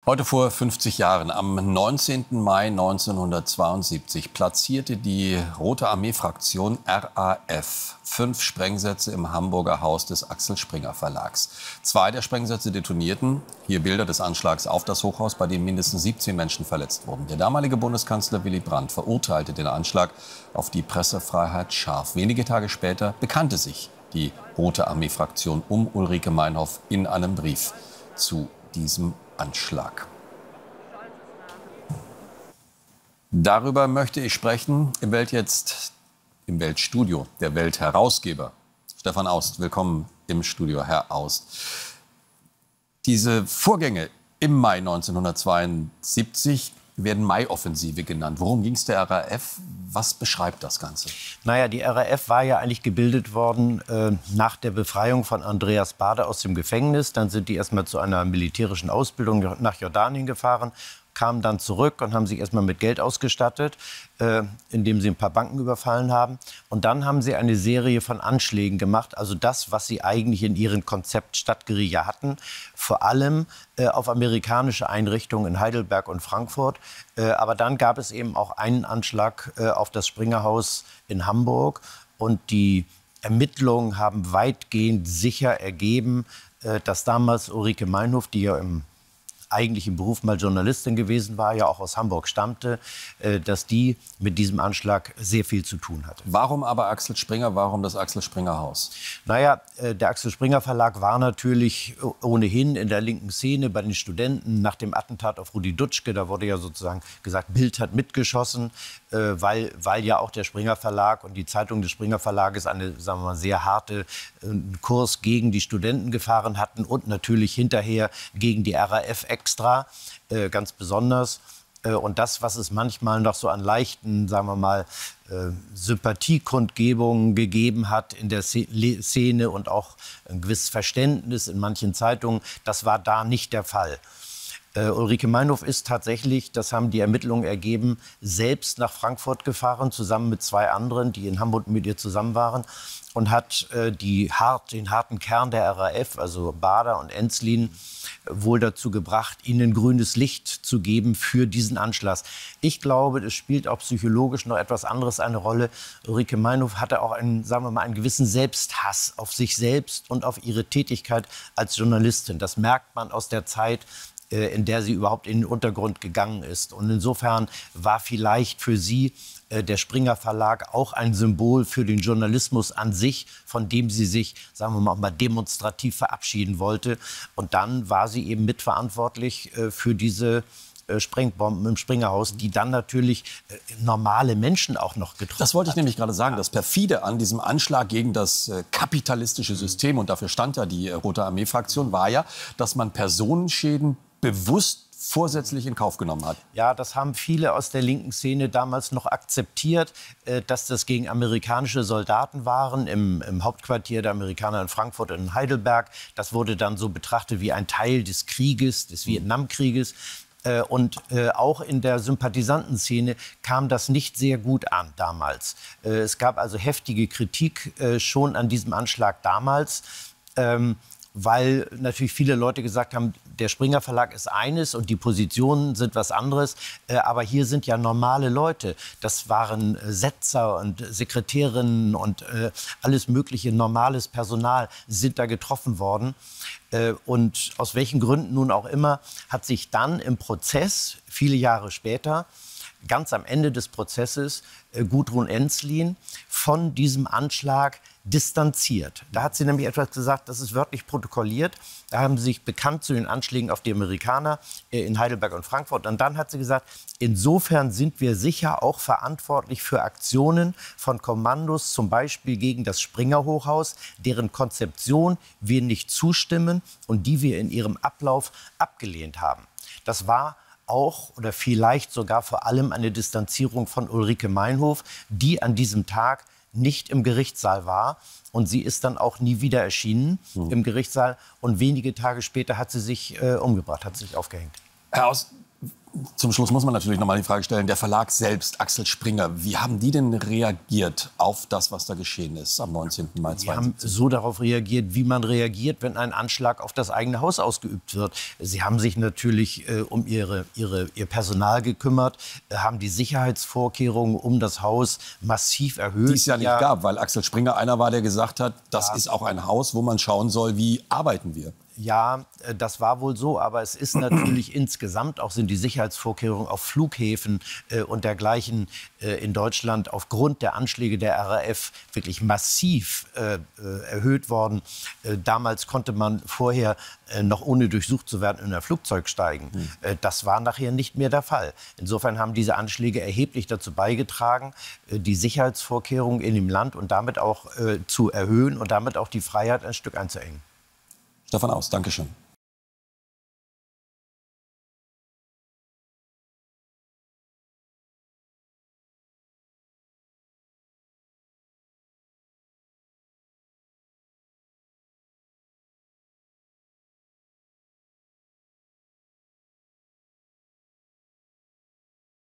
Heute vor 50 Jahren, am 19. Mai 1972, platzierte die Rote Armee-Fraktion RAF 5 Sprengsätze im Hamburger Haus des Axel Springer Verlags. 2 der Sprengsätze detonierten. Hier Bilder des Anschlags auf das Hochhaus, bei dem mindestens 17 Menschen verletzt wurden. Der damalige Bundeskanzler Willy Brandt verurteilte den Anschlag auf die Pressefreiheit scharf. Wenige Tage später bekannte sich die Rote Armee-Fraktion um Ulrike Meinhof in einem Brief zu diesem Anschlag. Darüber möchte ich sprechen im Weltstudio, der Weltherausgeber Stefan Aust. Willkommen im Studio, Herr Aust. Diese Vorgänge im Mai 1972 werden Mai-Offensive genannt. Worum ging es der RAF? Was beschreibt das Ganze? Naja, die RAF war ja eigentlich gebildet worden nach der Befreiung von Andreas Baader aus dem Gefängnis. Dann sind die erstmal zu einer militärischen Ausbildung nach Jordanien gefahren, kamen dann zurück und haben sich erstmal mit Geld ausgestattet, indem sie ein paar Banken überfallen haben. Und dann haben sie eine Serie von Anschlägen gemacht, also das, was sie eigentlich in ihrem Konzept Stadtguerilla hatten, vor allem auf amerikanische Einrichtungen in Heidelberg und Frankfurt. Aber dann gab es eben auch einen Anschlag auf das Springerhaus in Hamburg. Und die Ermittlungen haben weitgehend sicher ergeben, dass damals Ulrike Meinhof, die ja im eigentlichen Beruf mal Journalistin gewesen war, ja auch aus Hamburg stammte, dass die mit diesem Anschlag sehr viel zu tun hatte. Warum aber Axel Springer, warum das Axel Springer Haus? Naja, der Axel Springer Verlag war natürlich ohnehin in der linken Szene bei den Studenten nach dem Attentat auf Rudi Dutschke. Da wurde ja sozusagen gesagt, Bild hat mitgeschossen, weil ja auch der Springer Verlag und die Zeitung des Springer Verlages eine, sagen wir mal, sehr harte Kurs gegen die Studenten gefahren hatten und natürlich hinterher gegen die RAF extra, ganz besonders. Und das, was es manchmal noch so an leichten, sagen wir mal, Sympathiekundgebungen gegeben hat in der Szene und auch ein gewisses Verständnis in manchen Zeitungen, das war da nicht der Fall. Ulrike Meinhof ist tatsächlich, das haben die Ermittlungen ergeben, selbst nach Frankfurt gefahren, zusammen mit 2 anderen, die in Hamburg mit ihr zusammen waren, und hat den harten Kern der RAF, also Baader und Ensslin, wohl dazu gebracht, ihnen grünes Licht zu geben für diesen Anschlag. Ich glaube, es spielt auch psychologisch noch etwas anderes eine Rolle. Ulrike Meinhof hatte auch einen, sagen wir mal, einen gewissen Selbsthass auf sich selbst und auf ihre Tätigkeit als Journalistin. Das merkt man aus der Zeit, in der sie überhaupt in den Untergrund gegangen ist. Und insofern war vielleicht für sie der Springer Verlag auch ein Symbol für den Journalismus an sich, von dem sie sich, sagen wir mal, demonstrativ verabschieden wollte. Und dann war sie eben mitverantwortlich für diese Sprengbomben im Springerhaus, die dann natürlich normale Menschen auch noch getroffen hat. Das wollte ich nämlich gerade sagen. Das perfide an diesem Anschlag gegen das kapitalistische System, und dafür stand ja die Rote Armee-Fraktion, war ja, dass man Personenschäden bewusst vorsätzlich in Kauf genommen hat. Ja, das haben viele aus der linken Szene damals noch akzeptiert, dass das gegen amerikanische Soldaten waren im Hauptquartier der Amerikaner in Frankfurt und in Heidelberg. Das wurde dann so betrachtet wie ein Teil des Krieges, des Vietnamkrieges. Und auch in der Sympathisantenszene kam das nicht sehr gut an damals. Es gab also heftige Kritik schon an diesem Anschlag damals. Weil natürlich viele Leute gesagt haben, der Springer Verlag ist eines und die Positionen sind was anderes. Aber hier sind ja normale Leute. Das waren Setzer und Sekretärinnen und alles mögliche normales Personal sind da getroffen worden. Und aus welchen Gründen nun auch immer hat sich dann im Prozess, viele Jahre später, ganz am Ende des Prozesses, Gudrun Ensslin von diesem Anschlag distanziert. Da hat sie nämlich etwas gesagt, das ist wörtlich protokolliert. Da haben sie sich bekannt zu den Anschlägen auf die Amerikaner in Heidelberg und Frankfurt. Und dann hat sie gesagt, insofern sind wir sicher auch verantwortlich für Aktionen von Kommandos, zum Beispiel gegen das Springer-Hochhaus, deren Konzeption wir nicht zustimmen und die wir in ihrem Ablauf abgelehnt haben. Das war auch oder vielleicht sogar vor allem eine Distanzierung von Ulrike Meinhof, die an diesem Tag nicht im Gerichtssaal war. Und sie ist dann auch nie wieder erschienen im Gerichtssaal. Und wenige Tage später hat sie sich umgebracht, hat sich aufgehängt. Herr Aust, Zum Schluss muss man natürlich noch mal die Frage stellen, der Verlag selbst, Axel Springer, wie haben die denn reagiert auf das, was da geschehen ist am 19. Mai 2022? Sie haben so darauf reagiert, wie man reagiert, wenn ein Anschlag auf das eigene Haus ausgeübt wird. Sie haben sich natürlich um ihr Personal gekümmert, haben die Sicherheitsvorkehrungen um das Haus massiv erhöht. Die es ja nicht gab, weil Axel Springer einer war, der gesagt hat, das ist auch ein Haus, wo man schauen soll, wie arbeiten wir. Ja, das war wohl so, aber es ist natürlich insgesamt auch sind die Sicherheitsvorkehrungen auf Flughäfen und dergleichen in Deutschland aufgrund der Anschläge der RAF wirklich massiv erhöht worden. Damals konnte man vorher noch ohne durchsucht zu werden in ein Flugzeug steigen. Das war nachher nicht mehr der Fall. Insofern haben diese Anschläge erheblich dazu beigetragen, die Sicherheitsvorkehrungen in dem Land und damit auch zu erhöhen und damit auch die Freiheit ein Stück einzuengen. Stefan Aus, Dankeschön.